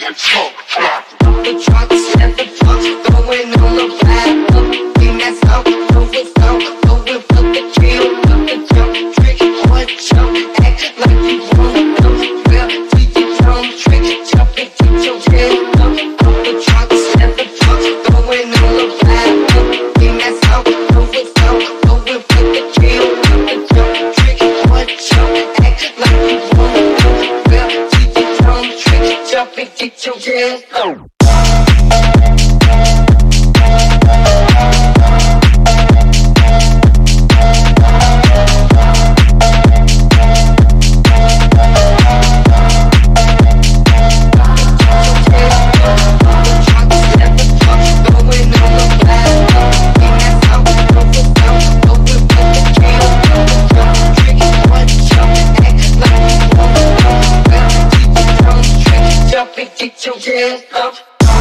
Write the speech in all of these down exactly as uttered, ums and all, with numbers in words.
and Phonk track. The trucks and the trucks going on the ride. Everything that's out, going down, going for the kill, for the jump, trick or jump, act like you wanna go. Well, do you come trick, jump and get your tail up. The trucks and the trucks going on the ride. Everything that's out, going down, going for the kill, for the jump, trick or jump, act like you wanna go. Well, do you come trick, jump and get your tail up. Get your hands up.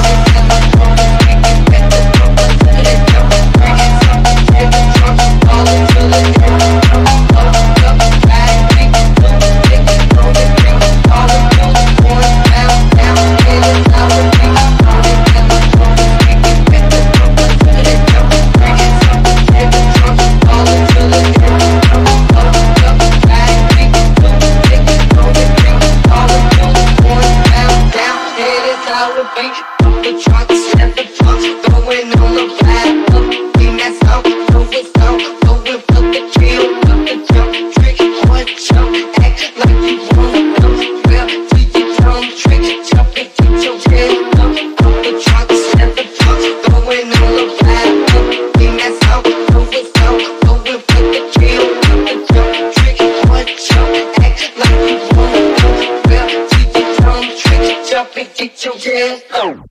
The trucks and the trucks going on the ride. Everything that's out, going down, going for the kill, for the jump, trick or jump, act like you wanna go. Well, do you come trick, jump and get your tail up. The trucks and the trucks going on the ride. Everything that's out, going down, going for the kill, for the jump, trick or jump, act like you wanna go. Well, do you come trick, jump and get your tail up.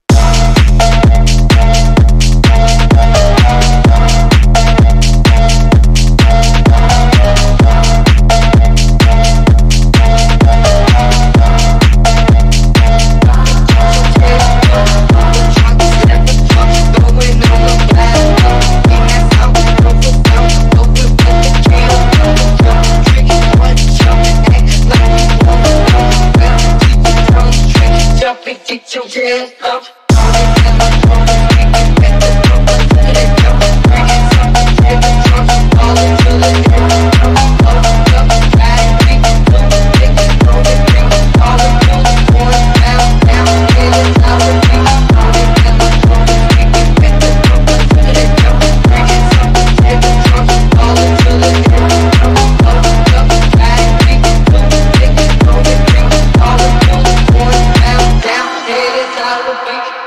Get your hands up. How to be